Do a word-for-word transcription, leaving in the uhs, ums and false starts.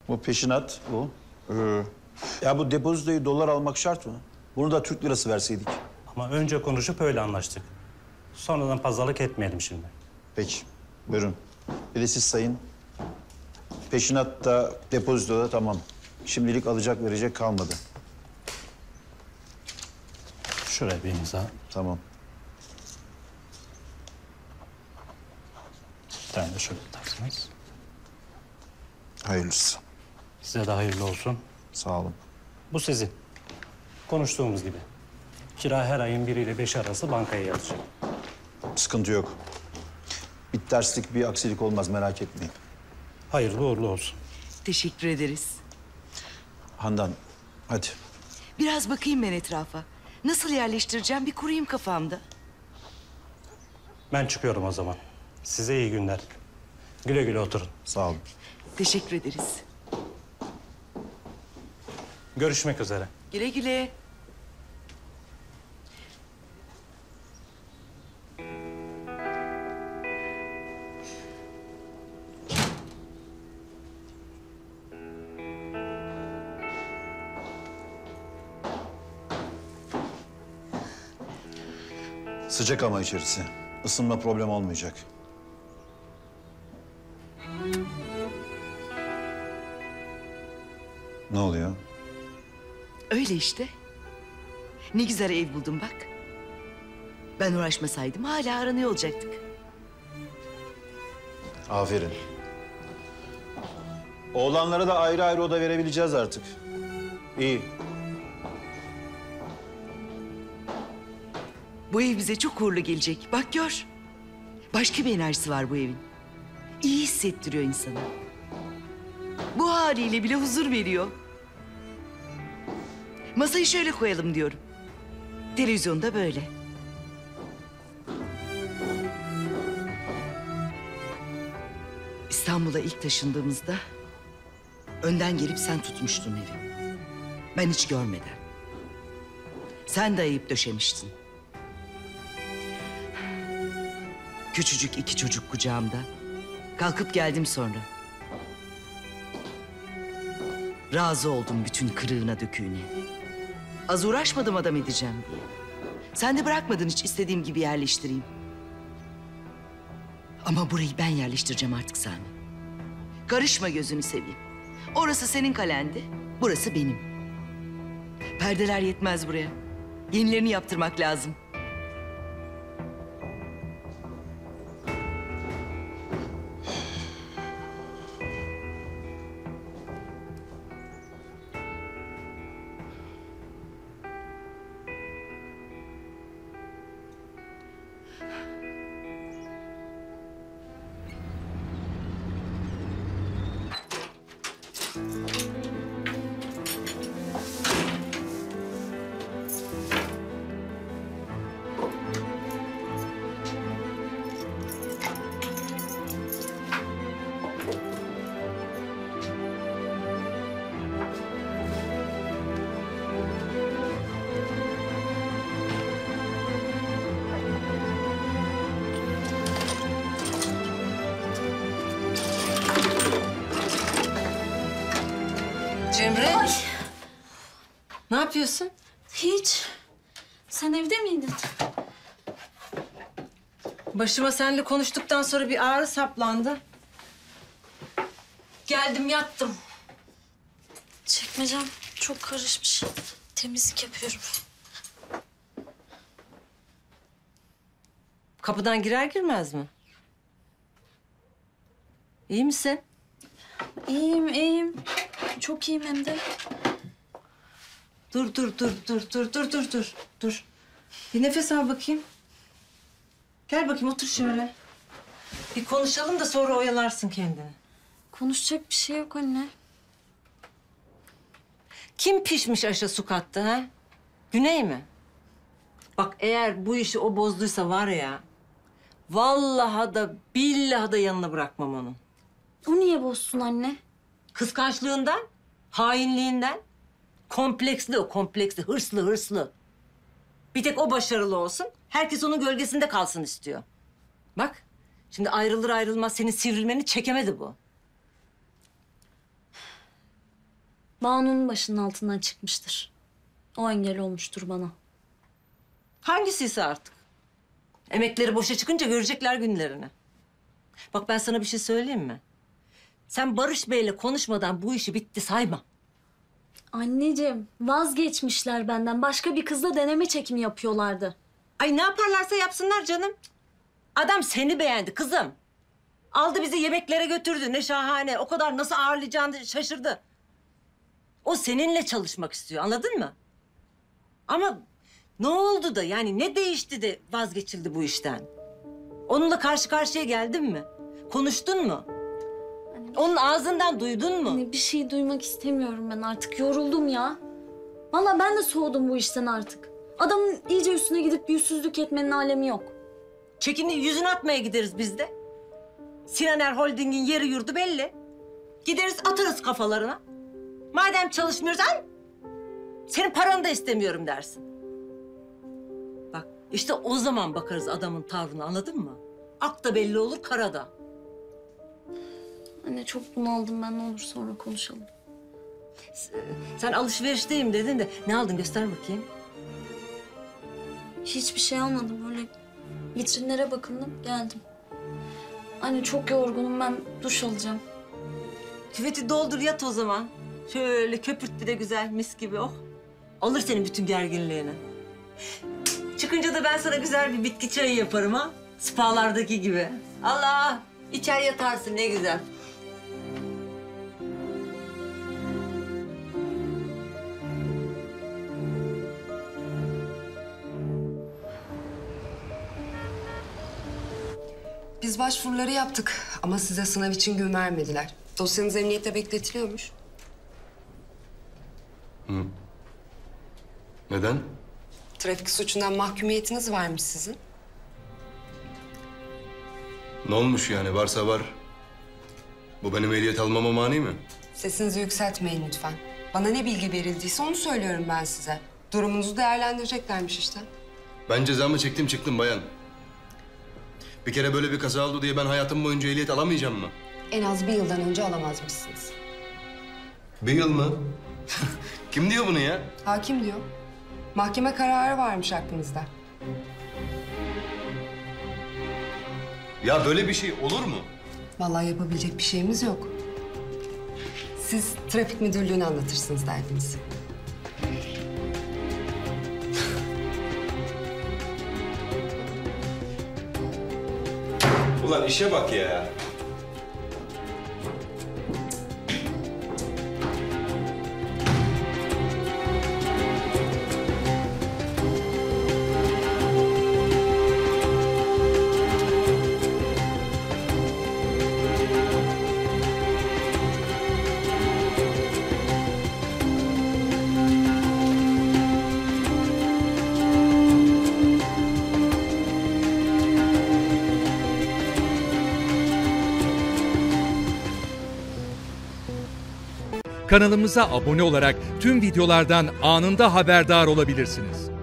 Bu peşinat bu. Ee, ya bu depozitoyu dolar almak şart mı? Bunu da Türk lirası verseydik. Ama önce konuşup öyle anlaştık. Sonradan pazarlık etmeyelim şimdi. Peki, buyurun. Bir de siz sayın. Peşinat da depozito da tamam. Şimdilik alacak verecek kalmadı. Şuraya bir imza. Tamam. Bir tane de şöyle atarsınız. Hayırlısı. Size de hayırlı olsun. Sağ olun. Bu sizin. Konuştuğumuz gibi. Kira her ayın biriyle beş arası bankaya yatacak. Sıkıntı yok. Bir terslik, bir aksilik olmaz merak etmeyin. Hayırlı uğurlu olsun. Teşekkür ederiz. Handan, hadi. Biraz bakayım ben etrafa. Nasıl yerleştireceğim bir kurayım kafamda. Ben çıkıyorum o zaman. Size iyi günler. Güle güle oturun. Sağ olun. Teşekkür ederiz. Görüşmek üzere. Güle güle. Sıcak ama içerisi. Isınma problem olmayacak. Ne oluyor? Öyle işte. Ne güzel ev buldum bak. Ben uğraşmasaydım hala aranıyor olacaktık. Aferin. Oğlanlara da ayrı ayrı oda verebileceğiz artık. İyi. Bu ev bize çok uğurlu gelecek. Bak gör. Başka bir enerjisi var bu evin. İyi hissettiriyor insana. Bu haliyle bile huzur veriyor. Masayı şöyle koyalım diyorum. Televizyonda böyle. İstanbul'a ilk taşındığımızda önden gelip sen tutmuştun evi. Ben hiç görmeden. Sen dayayıp döşemiştin. Küçücük iki çocuk kucağımda. Kalkıp geldim sonra. Razı oldum bütün kırığına döküğüne. Az uğraşmadım adam edeceğim diye. Sen de bırakmadın hiç istediğim gibi yerleştireyim. Ama burayı ben yerleştireceğim artık Sami. Karışma gözünü seveyim. Orası senin kalendi, burası benim. Perdeler yetmez buraya. Yenilerini yaptırmak lazım. Cemre. Ay. Ne yapıyorsun? Hiç. Sen evde miydin? Başıma seninle konuştuktan sonra bir ağrı saplandı. Geldim yattım. Çekmecem çok karışmış. Temizlik yapıyorum. Kapıdan girer girmez mi? İyi misin? İyiyim, iyiyim. Çok iyiyim hem de. Dur, dur, dur, dur, dur, dur, dur, dur, dur. Bir nefes al bakayım. Gel bakayım otur şöyle. Bir konuşalım da sonra oyalarsın kendini. Konuşacak bir şey yok anne. Kim pişmiş aşa su kattı ha? Güney mi? Bak eğer bu işi o bozduysa var ya... vallahi da billahi da yanına bırakmam onu. O niye bozsun anne? Kıskançlığından, hainliğinden. Kompleksli o, kompleksli, hırslı, hırslı. Bir tek o başarılı olsun, herkes onun gölgesinde kalsın istiyor. Bak, şimdi ayrılır ayrılmaz senin sivrilmeni çekemedi bu. Banu'nun başının altından çıkmıştır. O engel olmuştur bana. Hangisiyse artık. Emekleri boşa çıkınca görecekler günlerini. Bak ben sana bir şey söyleyeyim mi? Sen Barış Bey'le konuşmadan bu işi bitti sayma. Anneciğim, vazgeçmişler benden. Başka bir kızla deneme çekimi yapıyorlardı. Ay ne yaparlarsa yapsınlar canım. Adam seni beğendi kızım. Aldı bizi yemeklere götürdü. Ne şahane. O kadar nasıl ağırlayacağını şaşırdı. O seninle çalışmak istiyor. Anladın mı? Ama ne oldu da yani ne değişti de vazgeçildi bu işten? Onunla karşı karşıya geldin mi? Konuştun mu? Onun ağzından duydun mu? Anne bir şey duymak istemiyorum ben artık. Yoruldum ya. Vallahi ben de soğudum bu işten artık. Adamın iyice üstüne gidip yüzsüzlük etmenin alemi yok. Çekini yüzünü atmaya gideriz biz de. Sinaner Holding'in yeri yurdu belli. Gideriz atarız kafalarına. Madem çalışmıyoruz al. Senin paranı da istemiyorum dersin. Bak işte o zaman bakarız adamın tavrına, anladın mı? Ak da belli olur, kara da. Anne çok bunaldım ben, ne olur sonra konuşalım. Sen alışverişteyim dedin de ne aldın göster bakayım. Hiçbir şey almadım, öyle vitrinlere bakındım geldim. Anne çok yorgunum, ben duş alacağım. Küveti doldur yat o zaman. Şöyle köpürt bir de güzel mis gibi oh. Alır senin bütün gerginliğini. Çıkınca da ben sana güzel bir bitki çayı yaparım ha. Spalardaki gibi. Allah içer yatarsın ne güzel. Biz başvuruları yaptık ama size sınav için gün vermediler. Dosyanız emniyette bekletiliyormuş. Neden? Trafik suçundan mahkumiyetiniz varmış sizin. Ne olmuş yani? Varsa var. Bu benim ehliyet almama mani mi? Sesinizi yükseltmeyin lütfen. Bana ne bilgi verildiyse onu söylüyorum ben size. Durumunuzu değerlendireceklermiş işte. Ben cezamı çektim çıktım bayan. Bir kere böyle bir kaza oldu diye ben hayatım boyunca ehliyet alamayacağım mı? En az bir yıldan önce alamazmışsınız. Bir yıl mı? Kim diyor bunu ya? Hakim diyor. Mahkeme kararı varmış hakkınızda. Ya böyle bir şey olur mu? Vallahi yapabilecek bir şeyimiz yok. Siz trafik müdürlüğüne anlatırsınız derdinizi. Ulan işe bak ya. Kanalımıza abone olarak tüm videolardan anında haberdar olabilirsiniz.